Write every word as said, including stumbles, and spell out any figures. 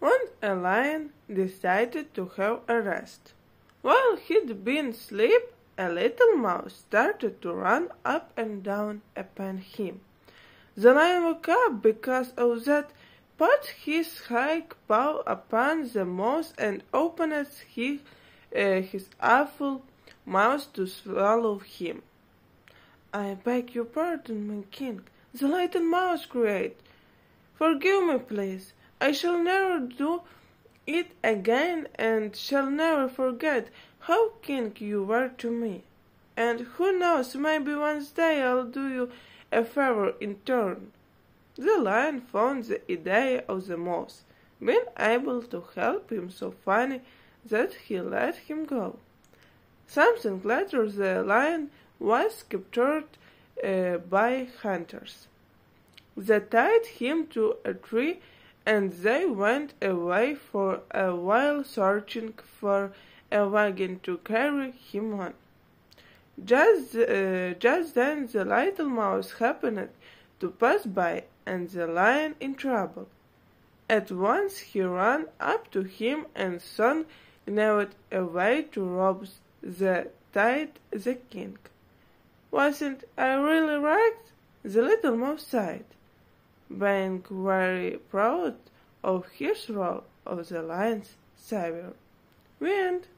when a lion decided to have a rest. While he'd been asleep, a little mouse started to run up and down upon him. The lion woke up because of that, put his high paw upon the mouse and opened his, uh, his awful mouth to swallow him. "I beg your pardon, my king," the little mouse cried. "Forgive me, please. I shall never do it again and shall never forget how kind you were to me. And who knows, maybe one day I'll do you a favor in turn." The lion found the idea of the mouse being able to help him so funny that he let him go. Something later the lion was captured uh, by hunters. They tied him to a tree and they went away for a while searching for a wagon to carry him on. Just, uh, just then the little mouse happened to pass by and the lion in trouble. At once he ran up to him and soon gnawed away to rob the tied the king. "Wasn't I really right?" the little mouse sighed, being very proud of his role as the lion's savior. The end.